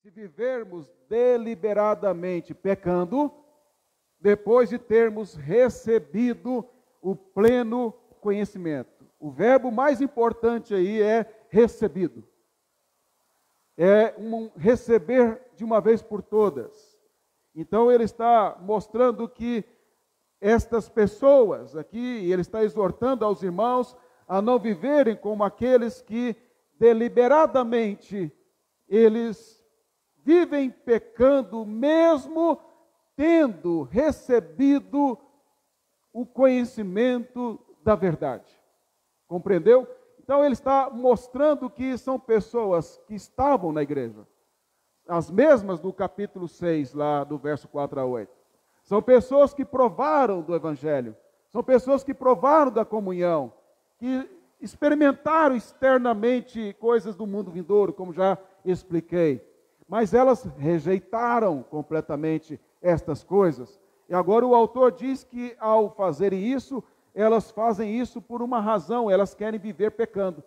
se vivermos deliberadamente pecando, depois de termos recebido o pleno conhecimento. O verbo mais importante aí é recebido. É um receber de uma vez por todas. Então ele está mostrando que estas pessoas aqui, ele está exortando aos irmãos a não viverem como aqueles que deliberadamente eles vivem pecando, mesmo tendo recebido o conhecimento da verdade. Compreendeu? Então ele está mostrando que são pessoas que estavam na igreja, as mesmas do capítulo 6, lá do verso 4 a 8. São pessoas que provaram do Evangelho, são pessoas que provaram da comunhão, que experimentaram externamente coisas do mundo vindouro, como já expliquei. Mas elas rejeitaram completamente estas coisas. E agora o autor diz que ao fazerem isso, elas fazem isso por uma razão, elas querem viver pecando.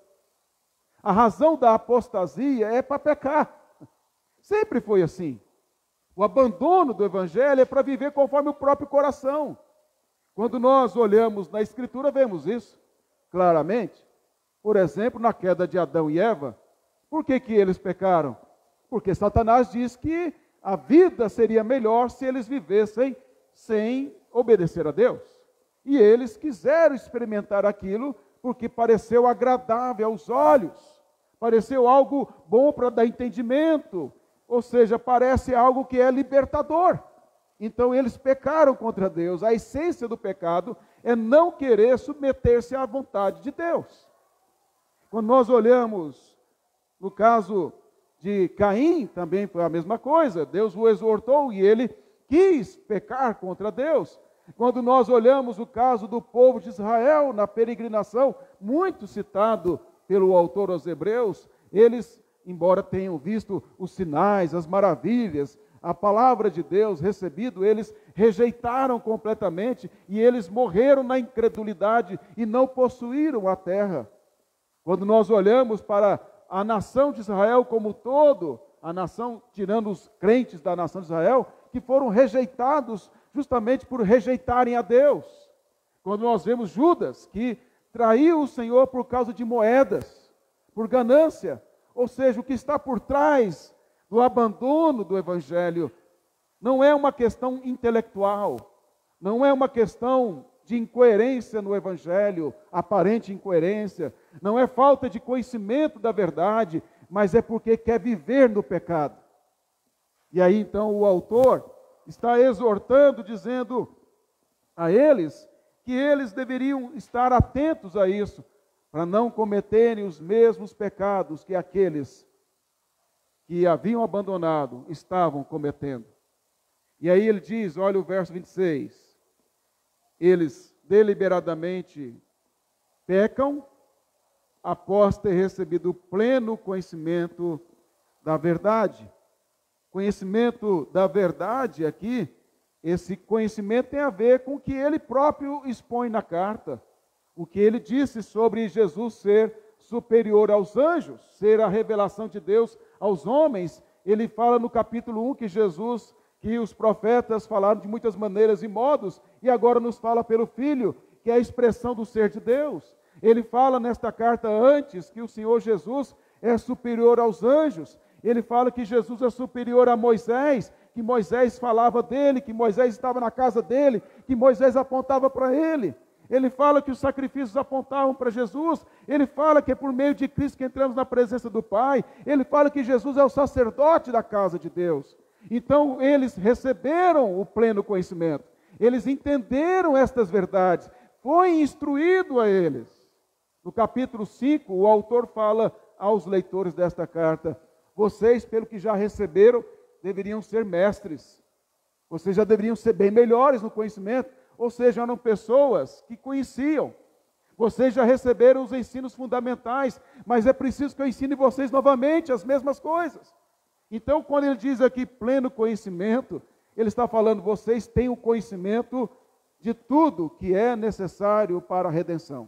A razão da apostasia é para pecar. Sempre foi assim. O abandono do Evangelho é para viver conforme o próprio coração. Quando nós olhamos na Escritura, vemos isso claramente. Por exemplo, na queda de Adão e Eva, por que eles pecaram? Porque Satanás diz que a vida seria melhor se eles vivessem sem obedecer a Deus. E eles quiseram experimentar aquilo porque pareceu agradável aos olhos, pareceu algo bom para dar entendimento, ou seja, parece algo que é libertador. Então eles pecaram contra Deus. A essência do pecado é não querer submeter-se à vontade de Deus. Quando nós olhamos no caso de Caim, também foi a mesma coisa. Deus o exortou e ele quis pecar contra Deus. Quando nós olhamos o caso do povo de Israel na peregrinação, muito citado pelo autor aos Hebreus, eles, embora tenham visto os sinais, as maravilhas, a palavra de Deus recebido, eles rejeitaram completamente e eles morreram na incredulidade e não possuíram a terra. Quando nós olhamos para a nação de Israel como um todo, a nação, tirando os crentes da nação de Israel, que foram rejeitados justamente por rejeitarem a Deus. Quando nós vemos Judas, que traiu o Senhor por causa de moedas, por ganância, ou seja, o que está por trás do abandono do Evangelho não é uma questão intelectual, não é uma questão de incoerência no Evangelho, aparente incoerência, não é falta de conhecimento da verdade, mas é porque quer viver no pecado. E aí então o autor está exortando, dizendo a eles que eles deveriam estar atentos a isso, para não cometerem os mesmos pecados que aqueles que haviam abandonado estavam cometendo. E aí ele diz, olha o verso 26, eles deliberadamente pecam após ter recebido o pleno conhecimento da verdade. Conhecimento da verdade aqui, esse conhecimento tem a ver com o que ele próprio expõe na carta. O que ele disse sobre Jesus ser superior aos anjos, ser a revelação de Deus aos homens. Ele fala no capítulo 1 que Jesus, que os profetas falaram de muitas maneiras e modos, e agora nos fala pelo Filho, que é a expressão do ser de Deus. Ele fala nesta carta antes que o Senhor Jesus é superior aos anjos. Ele fala que Jesus é superior a Moisés, que Moisés falava dele, que Moisés estava na casa dele, que Moisés apontava para ele. Ele fala que os sacrifícios apontavam para Jesus. Ele fala que é por meio de Cristo que entramos na presença do Pai. Ele fala que Jesus é o sacerdote da casa de Deus. Então eles receberam o pleno conhecimento. Eles entenderam estas verdades. Foi instruído a eles. No capítulo 5, o autor fala aos leitores desta carta: vocês, pelo que já receberam, deveriam ser mestres. Vocês já deveriam ser bem melhores no conhecimento. Ou seja, eram pessoas que conheciam. Vocês já receberam os ensinos fundamentais, mas é preciso que eu ensine vocês novamente as mesmas coisas. Então, quando ele diz aqui pleno conhecimento, ele está falando, vocês têm o conhecimento de tudo que é necessário para a redenção.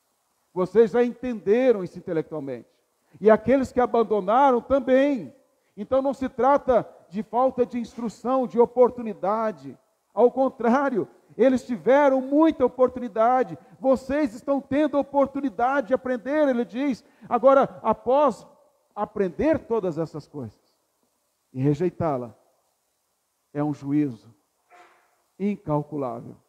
Vocês já entenderam isso intelectualmente. E aqueles que abandonaram também. Então não se trata de falta de instrução, de oportunidade. Ao contrário, eles tiveram muita oportunidade. Vocês estão tendo oportunidade de aprender, ele diz. Agora, após aprender todas essas coisas e rejeitá-la, é um juízo incalculável.